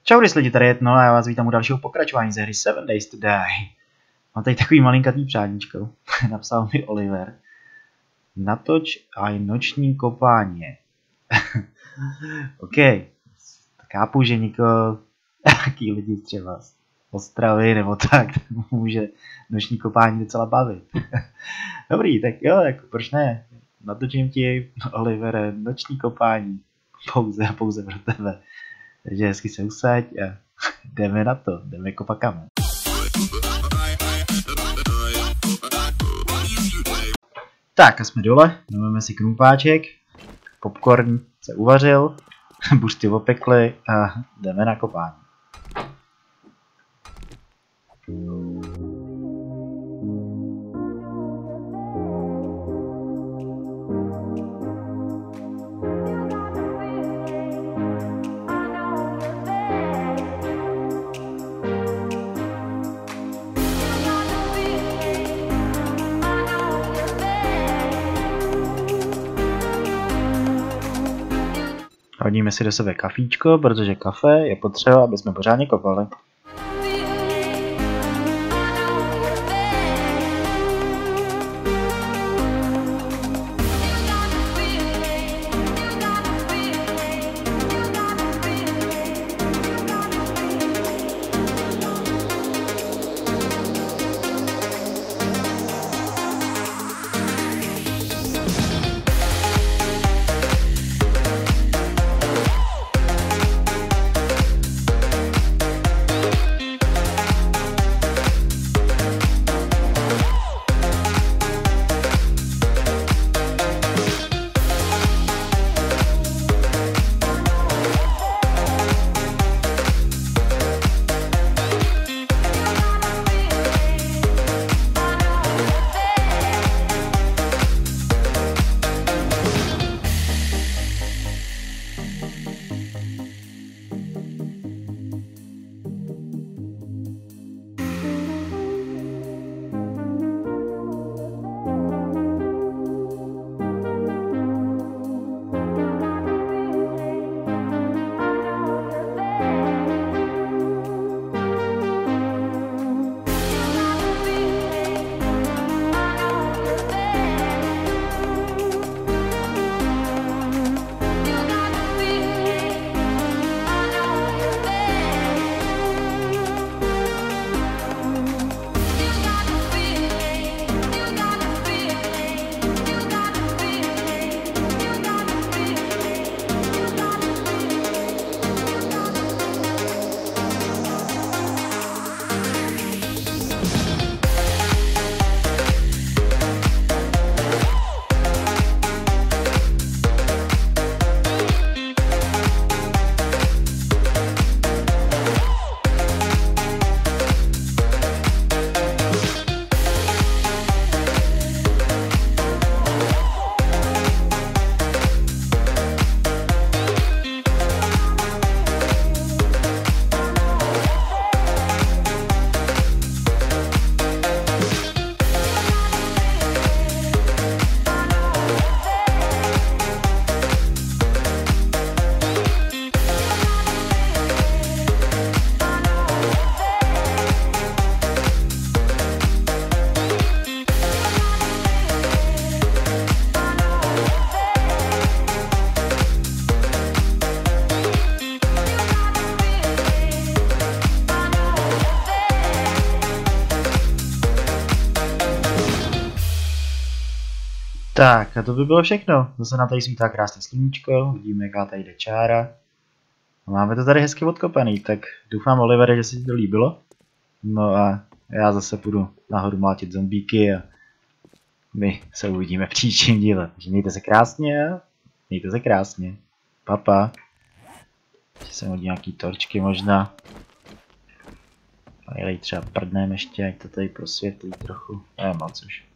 Čau lidi, tady je Tno a já vás vítám u dalšího pokračování ze hry 7 Days to Die. Mám tady takový malinkatý přádíčko, napsal mi Oliver. Natoč aj noční kopání. OK, tak chápu, že někoho, taký lidi třeba z Ostravy nebo tak může noční kopání docela bavit. Dobrý, tak jo, jako proč ne? Natočím ti, Olivere, noční kopání. Pouze pro tebe. Takže hezky se usaď a jdeme na to, jdeme kopat kamen. Tak a jsme dole, dáme si krumpáček, popcorn se uvařil, bušty opekly a jdeme na kopání. Hodíme si do sebe kafíčko, protože kafe je potřeba, aby jsme pořádně kopali. Tak a to by bylo všechno. Zase nám tady svítá krásné sluníčko, vidíme, jaká tady jde čára. A máme to tady hezky odkopaný, tak doufám, Olivere, že se ti to líbilo. No a já zase půjdu nahoru mlátit zombíky a my se uvidíme v příštím díle. Takže mějte se krásně a mějte se krásně. Papa. Ještě jsem hodil nějaký torčky možná. A jeli třeba prdneme ještě, ať to tady prosvětlí trochu. Nemám což.